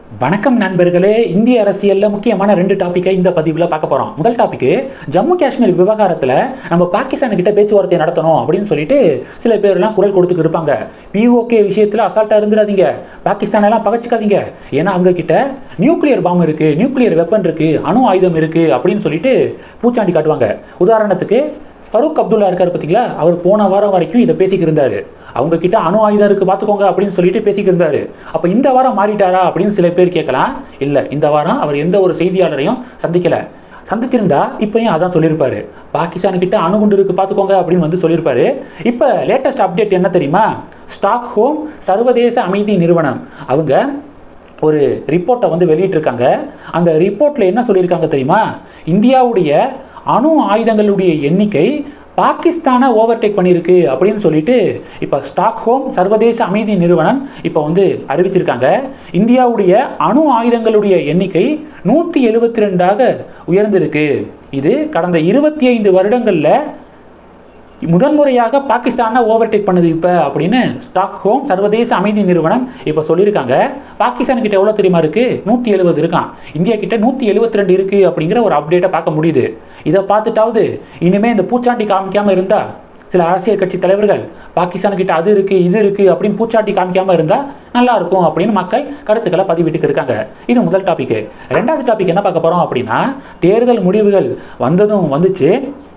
வணக்கம் நண்பர்களே. இந்திய அரசியலில் முக்கியமான 2 டாப்பிக்கை இந்த பதிவில் பார்க்க போகிறோம். முதல் டாபிக், ஜம்மு காஷ்மீர் விவகாரத்தில் நம்ம பாகிஸ்தான்கிட்ட பேச்சுவார்த்தை நடத்தணும் அப்படின்னு சொல்லிட்டு சில பேர்லாம் குரல் கொடுத்துட்டு இருப்பாங்க. பிஓகே விஷயத்தில் அசால்ட்டாக இருந்துடாதீங்க, பாகிஸ்தானெல்லாம் பகச்சிக்காதீங்க, ஏன்னா அவங்க கிட்ட நியூக்ளியர் பாம்பு இருக்குது, நியூக்ளியர் வெப்பன் இருக்குது, அணு ஆயுதம் இருக்குது அப்படின்னு சொல்லிட்டு பூச்சாண்டி காட்டுவாங்க. உதாரணத்துக்கு ஃபரூக் அப்துல்லா இருக்கார் பார்த்தீங்களா, அவர் போன வாரம் வரைக்கும் இதை பேசிக்கிட்டு இருந்தார். அவங்க கிட்ட அணு ஆயுதம் இருக்குது பார்த்துக்கோங்க அப்படின்னு சொல்லிட்டு பேசிக்கிட்டு இருந்தார். அப்போ இந்த வாரம் மாறிட்டாரா அப்படின்னு சில பேர் கேட்கலாம். இல்லை, இந்த வாரம் அவர் எந்த ஒரு செய்தியாளரையும் சந்திக்கலை. சந்திச்சிருந்தா இப்போயும் அதான் சொல்லியிருப்பாரு, பாகிஸ்தான்கிட்ட அணுகுண்டு இருக்குது பார்த்துக்கோங்க அப்படின்னு வந்து சொல்லியிருப்பாரு. இப்போ லேட்டஸ்ட் அப்டேட் என்ன தெரியுமா? ஸ்டாக்ஹோம் சர்வதேச அமைதி நிறுவனம் அவங்க ஒரு ரிப்போர்ட்டை வந்து வெளியிட்டிருக்காங்க. அந்த ரிப்போர்ட்டில் என்ன சொல்லியிருக்காங்க தெரியுமா? இந்தியாவுடைய அணு ஆயுதங்களுடைய எண்ணிக்கை பாகிஸ்தானை ஓவர்டேக் பண்ணியிருக்கு அப்படின்னு சொல்லிட்டு இப்போ ஸ்டாக்ஹோம் சர்வதேச அமைதி நிறுவனம் இப்போ வந்து அறிவிச்சிருக்காங்க. இந்தியாவுடைய அணு ஆயுதங்களுடைய எண்ணிக்கை 172ஆக உயர்ந்திருக்கு. இது கடந்த 25 வருடங்களில் முதன்முறையாக பாகிஸ்தானை ஓவர்டேக் பண்ணுது இப்போ அப்படின்னு ஸ்டாக்ஹோம் சர்வதேச அமைதி நிறுவனம் இப்போ சொல்லியிருக்காங்க. பாகிஸ்தான் கிட்ட எவ்வளோ தெரியுமா இருக்குது? 170 இருக்கான். இந்தியா கிட்ட 172 இருக்குது அப்படிங்கிற ஒரு அப்டேட்டை பார்க்க முடியுது. இதை பார்த்துட்டாவது இனிமேல் இந்த பூச்சாண்டி காமிக்காமல் இருந்தால், சில அரசியல் கட்சி தலைவர்கள் பாகிஸ்தான் கிட்ட அது இருக்குது இது இருக்குது அப்படின்னு பூச்சாண்டி காமிக்காமல் இருந்தால் நல்லா இருக்கும் அப்படின்னு மக்கள் கருத்துக்களை பதிவிட்டு இருக்காங்க. இது முதல் டாபிக். ரெண்டாவது டாபிக் என்ன பார்க்க போகிறோம் அப்படின்னா, தேர்தல் முடிவுகள் வந்ததும் வந்துச்சு.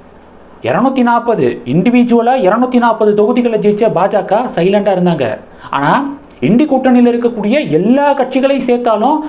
240 இண்டிவிஜுவலாக 240 தொகுதிகளை ஜெயிச்ச பாஜக சைலண்டாக இருந்தாங்க. ஆனால் இண்டி கூட்டணியில் இருக்கக்கூடிய எல்லா கட்சிகளையும் சேர்த்தாலும்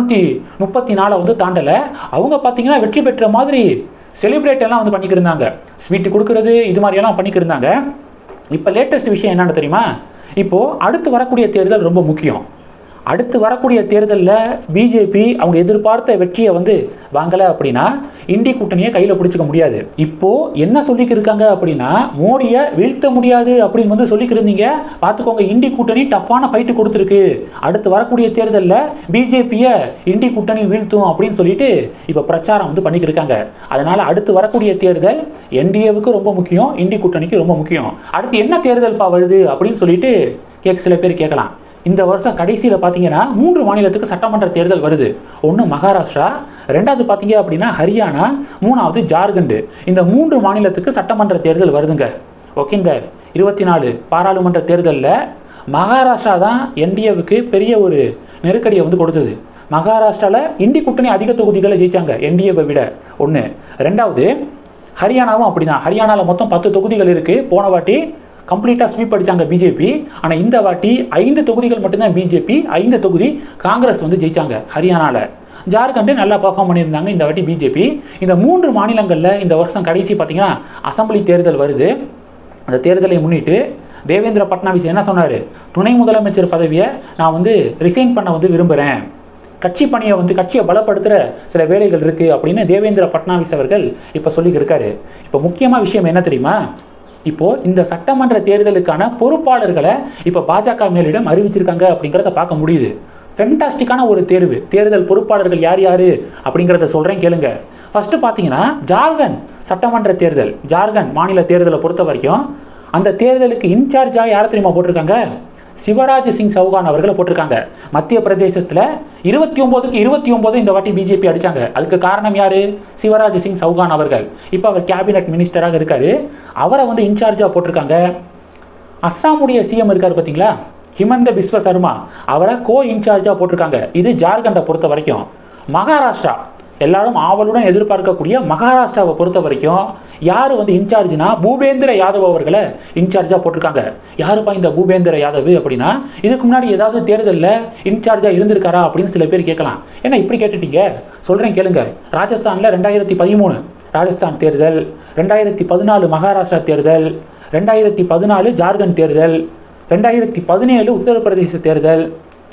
234 வந்து தாண்டலை. அவங்க பார்த்தீங்கன்னா வெற்றி பெற்ற மாதிரி செலிப்ரேட் எல்லாம் வந்து பண்ணிக்கிருந்தாங்க, ஸ்வீட்டு கொடுக்கறது இது மாதிரியெல்லாம் பண்ணிக்கிருந்தாங்க. இப்போ லேட்டஸ்ட் விஷயம் என்னென்னு தெரியுமா? இப்போது அடுத்து வரக்கூடிய தேர்தல் ரொம்ப முக்கியம். அடுத்து வரக்கூடிய தேர்தலில் பிஜேபி அவங்க எதிர்பார்த்த வெற்றியை வந்து வாங்கலை அப்படின்னா இண்டி கூட்டணியை கையில் பிடிச்சிக்க முடியாது. இப்போது என்ன சொல்லிக்கிருக்காங்க அப்படின்னா, மோடியை வீழ்த்த முடியாது அப்படின்னு வந்து சொல்லிக்கிருந்தீங்க, பார்த்துக்கோங்க இண்டி கூட்டணி டஃப்பான ஃபைட்டு கொடுத்துருக்கு, அடுத்து வரக்கூடிய தேர்தலில் பிஜேபியை இண்டி கூட்டணி வீழ்த்தும் அப்படின்னு சொல்லிட்டு இப்போ பிரச்சாரம் வந்து பண்ணிக்கிருக்காங்க. அதனால் அடுத்து வரக்கூடிய தேர்தல் என்டிஏவுக்கு ரொம்ப முக்கியம், இண்டி கூட்டணிக்கு ரொம்ப முக்கியம். அடுத்து என்ன தேர்தல் வருது அப்படின்னு சொல்லிட்டு சில பேர் கேட்கலாம். இந்த வருஷம் கடைசியில் பார்த்தீங்கன்னா 3 மாநிலத்துக்கு சட்டமன்ற தேர்தல் வருது. ஒன்று மகாராஷ்டிரா, ரெண்டாவது பார்த்தீங்க அப்படின்னா ஹரியானா, மூணாவது ஜார்க்கண்ட். இந்த 3 மாநிலத்துக்கு சட்டமன்ற தேர்தல் வருதுங்க. ஓகே, இந்த 24 பாராளுமன்ற தேர்தலில் மகாராஷ்டிரா தான் என்டிஏவுக்கு பெரிய ஒரு நெருக்கடியை வந்து கொடுத்தது. மகாராஷ்டிராவில் இண்டி கூட்டணி அதிக தொகுதிகளை ஜெயிச்சாங்க என்டிஏவை விட. ஒன்று. ரெண்டாவது ஹரியானாவும் அப்படி தான். ஹரியானாவில் மொத்தம் 10 தொகுதிகள் இருக்குது. போன வாட்டி கம்ப்ளீட்டாக ஸ்வீப் அடித்தாங்க பிஜேபி. ஆனால் இந்த வாட்டி 5 தொகுதிகள் மட்டும்தான் பிஜேபி, 5 தொகுதி காங்கிரஸ் வந்து ஜெயித்தாங்க ஹரியானாவில். ஜார்க்கண்டு நல்லா பர்ஃபார்ம் பண்ணியிருந்தாங்க இந்த வாட்டி பிஜேபி. இந்த 3 மாநிலங்களில் இந்த வருஷம் கடைசி பார்த்தீங்கன்னா அசம்பிளி தேர்தல் வருது. அந்த தேர்தலை முன்னிட்டு தேவேந்திர பட்னாவிஸ் என்ன சொன்னார்? துணை முதலமைச்சர் பதவியை நான் வந்து ரிசைன் பண்ண வந்து விரும்புகிறேன், கட்சி பணியை வந்து கட்சியை பலப்படுத்துகிற சில வேலைகள் இருக்குது அப்படின்னு தேவேந்திர பட்னாவிஸ் அவர்கள் இப்போ சொல்லியிருக்காரு. இப்போ முக்கியமான விஷயம் என்ன தெரியுமா? இப்போது இந்த சட்டமன்ற தேர்தலுக்கான பொறுப்பாளர்களை இப்போ பாஜக மேலிடம் அறிவிச்சிருக்காங்க அப்படிங்கிறத பார்க்க முடியுது. ஃபென்டாஸ்டிக்கான ஒரு தேர்வு. தேர்தல் பொறுப்பாளர்கள் யார் யார் அப்படிங்கிறத சொல்கிறேன் கேளுங்க. ஃபஸ்ட்டு பார்த்தீங்கன்னா ஜார்க்கண்ட் சட்டமன்ற தேர்தல், ஜார்க்கண்ட் மாநில தேர்தலை பொறுத்த வரைக்கும் அந்த தேர்தலுக்கு இன்சார்ஜாக யாரை தெரியுமா போட்டிருக்காங்க? சிவராஜ் சிங் சௌகான் அவர்களை போட்டிருக்காங்க. மத்திய பிரதேசத்தில் 29க்கு 29 இந்த வாட்டி பிஜேபி அடித்தாங்க. அதுக்கு காரணம் யார்? சிவராஜ் சிங் சௌகான் அவர்கள். இப்போ அவர் கேபினட் மினிஸ்டராக இருக்கார். அவரை வந்து இன்சார்ஜாக போட்டிருக்காங்க. அஸ்ஸாமுடைய சிஎம் இருக்கார் பார்த்தீங்களா, ஹிமந்த பிஸ்வ சர்மா, அவரை கோ இன்சார்ஜாக போட்டிருக்காங்க. இது ஜார்க்கண்டை பொறுத்த வரைக்கும். மகாராஷ்டிரா எல்லாரும் ஆவலுடன் எதிர்பார்க்கக்கூடிய மகாராஷ்டிராவை பொறுத்த வரைக்கும் யார் வந்து இன்சார்ஜ்னா பூபேந்திர யாதவ் அவர்களை இன்சார்ஜாக போட்டிருக்காங்க. யாருப்பா இந்த பூபேந்திர யாதவ் அப்படின்னா, இதுக்கு முன்னாடி ஏதாவது தேர்தலில் இன்சார்ஜாக இருந்திருக்காரா அப்படின்னு சில பேர் கேட்கலாம். ஏன்னா இப்படி கேட்டுட்டீங்க, சொல்கிறேன் கேளுங்க. ராஜஸ்தானில் 2013 ராஜஸ்தான் தேர்தல், 2014 மகாராஷ்டிரா தேர்தல், 2014 ஜார்க்கண்ட் தேர்தல், 2017 உத்தரப்பிரதேச தேர்தல்,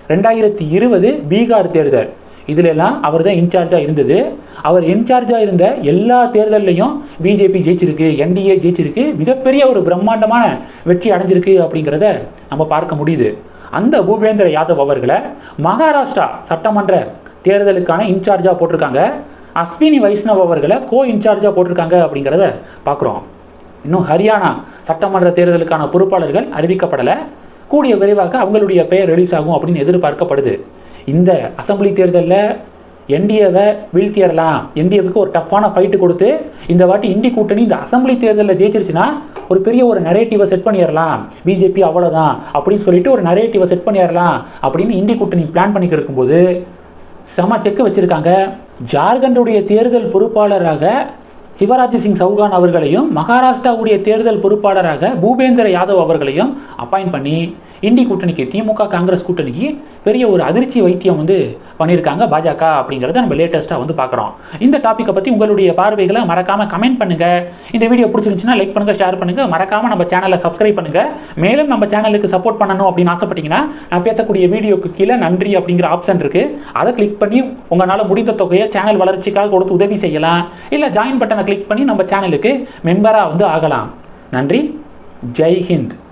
2020 பீகார் தேர்தல். இதிலெல்லாம் அவர் தான் இன்சார்ஜாக இருந்தது. அவர் இன்சார்ஜாக இருந்த எல்லா தேர்தல்லையும் பிஜேபி ஜெயிச்சிருக்கு, என்டிஏ ஜெயிச்சிருக்கு, மிகப்பெரிய ஒரு பிரம்மாண்டமான வெற்றி அடைஞ்சிருக்கு அப்படிங்கிறத நம்ம பார்க்க முடியுது. அந்த பூபேந்திர யாதவ் அவர்களை மகாராஷ்டிரா சட்டமன்ற தேர்தலுக்கான இன்சார்ஜாக போட்டிருக்காங்க. அஸ்வினி வைஷ்ணவ் அவர்களை கோ இன்சார்ஜாக போட்டிருக்காங்க அப்படிங்கிறத பார்க்குறோம். இன்னும் ஹரியானா சட்டமன்ற தேர்தலுக்கான பொறுப்பாளர்கள் அறிவிக்கப்படலை. கூடிய விரைவாக அவங்களுடைய பெயர் ரிலீஸ் ஆகும் அப்படின்னு எதிர்பார்க்கப்படுது. இந்த அசெம்பிளி தேர்தலில் என்டிஏவை வீழ்த்திடலாம், என்டிஏவுக்கு ஒரு டஃப்பான ஃபைட்டு கொடுத்து இந்த வாட்டி இந்தி கூட்டணி இந்த அசெம்பிளி தேர்தலில் ஜெயிச்சிருச்சுன்னா ஒரு பெரிய ஒரு நரேட்டிவை செட் பண்ணிடலாம், பிஜேபி அவ்வளோதான் அப்படின்னு சொல்லிட்டு ஒரு நரேட்டிவை செட் பண்ணிடலாம் அப்படின்னு இந்தி கூட்டணி பிளான் பண்ணிக்கிட்டு இருக்கும்போது செம செக்கு வச்சுருக்காங்க. ஜார்க்கண்டுடைய தேர்தல் பொறுப்பாளராக சிவராஜ் சிங் சௌகான் அவர்களையும் மகாராஷ்டிராவுடைய தேர்தல் பொறுப்பாளராக பூபேந்திர யாதவ் அவர்களையும் அப்பாயிண்ட் பண்ணி இந்தி கூட்டணிக்கு, திமுக காங்கிரஸ் கூட்டணிக்கு பெரிய ஒரு அதிர்ச்சி வைத்தியம் பண்ணியிருக்காங்க பாஜக அப்படிங்கிறத நம்ம லேட்டஸ்ட்டாக பார்க்குறோம். இந்த டாப்பிக்கை பற்றி உங்களுடைய பார்வைகளை மறக்காமல் கமெண்ட் பண்ணுங்கள். இந்த வீடியோ பிடிச்சிருந்துச்சுன்னா லைக் பண்ணுங்கள், ஷேர் பண்ணுங்கள், மறக்காமல் நம்ம சேனலை சப்ஸ்கிரைப் பண்ணுங்கள். மேலும் நம்ம சேனலுக்கு சப்போர்ட் பண்ணணும் அப்படின்னு ஆசைப்பட்டீங்கன்னா நான் பேசக்கூடிய வீடியோக்கு கீழே நன்றி அப்படிங்கிற ஆப்ஷன் இருக்குது, அதை கிளிக் பண்ணி உங்களால் முடிந்த தொகையை சேனல் வளர்ச்சிக்காக கொடுத்து உதவி செய்யலாம். இல்லை ஜாயின் பட்டனை கிளிக் பண்ணி நம்ம சேனலுக்கு மெம்பராக ஆகலாம். நன்றி. ஜெய் ஹிந்த்.